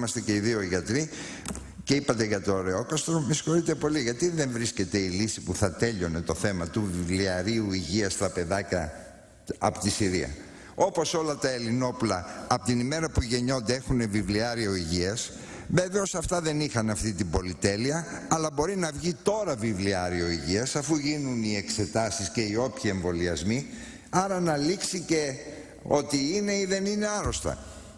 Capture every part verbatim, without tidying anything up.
Είμαστε και οι δύο γιατροί και είπατε για το Ρεόκαστρο, με συγχωρείτε πολύ, γιατί δεν βρίσκεται η λύση που θα τέλειωνε το θέμα του βιβλιαρίου υγείας στα παιδάκια από τη Συρία. Όπως όλα τα ελληνόπουλα, από την ημέρα που γεννιόνται έχουν βιβλιάριο υγείας. Βεβαίως αυτά δεν είχαν αυτή την πολυτέλεια, αλλά μπορεί να βγει τώρα βιβλιάριο υγείας, αφού γίνουν οι εξετάσεις και οι όποιοι εμβολιασμοί, άρα να λήξει και ότι είναι ή δεν είναι άρρωστα.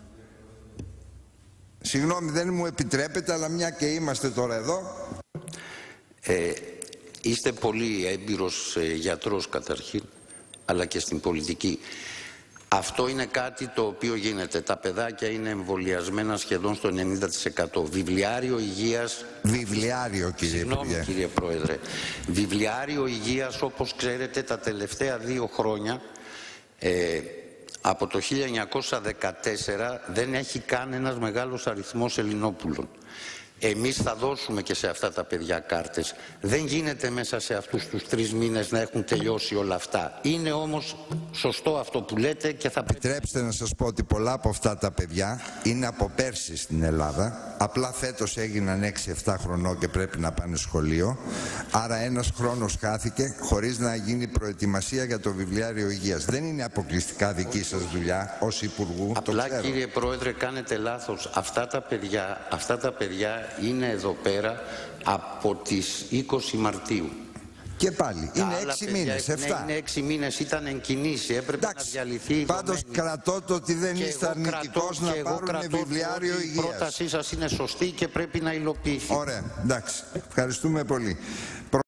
Συγγνώμη, δεν μου επιτρέπετε, αλλά μια και είμαστε τώρα εδώ. Ε, είστε πολύ έμπειρος ε, γιατρός καταρχήν, αλλά και στην πολιτική. Αυτό είναι κάτι το οποίο γίνεται. Τα παιδάκια είναι εμβολιασμένα σχεδόν στο ενενήντα τοις εκατό. Βιβλιάριο υγείας... Βιβλιάριο, κύριε Συγγνώμη, Υπουργέ. κύριε Πρόεδρε. Βιβλιάριο υγείας, όπως ξέρετε, τα τελευταία δύο χρόνια... Ε, από το χίλια εννιακόσια δεκατέσσερα δεν έχει καν ένας μεγάλος αριθμός Ελληνόπουλων. Εμείς θα δώσουμε και σε αυτά τα παιδιά κάρτες. Δεν γίνεται μέσα σε αυτούς τους τρεις μήνες να έχουν τελειώσει όλα αυτά. Είναι όμως σωστό αυτό που λέτε και θα πρέπει... Επιτρέψτε να σας πω ότι πολλά από αυτά τα παιδιά είναι από πέρσι στην Ελλάδα. Απλά φέτος έγιναν έξι εφτά χρονών και πρέπει να πάνε σχολείο. Άρα ένας χρόνος χάθηκε χωρίς να γίνει προετοιμασία για το βιβλιάριο υγείας. Δεν είναι αποκλειστικά δική σας δουλειά ως Υπουργού. Απλά, κύριε Πρόεδρε, κάνετε λάθος. Αυτά τα παιδιά, αυτά τα παιδιά είναι εδώ πέρα από τις είκοσι Μαρτίου. Και πάλι, Τα είναι άλλα έξι παιδιά, μήνες, ναι, εφτά. είναι έξι μήνες, ήταν εν κινήσει, έπρεπε Εντάξει, να διαλυθεί η πάντως δομένη. κρατώ το ότι δεν Και είστε εγώ αρνητικός κρατώ- να και εγώ πάρουν κρατώ βιβλιάριο ότι υγείας. Η πρότασή σας είναι σωστή και πρέπει να υλοποιηθεί. Ωραία, εντάξει. Ευχαριστούμε πολύ.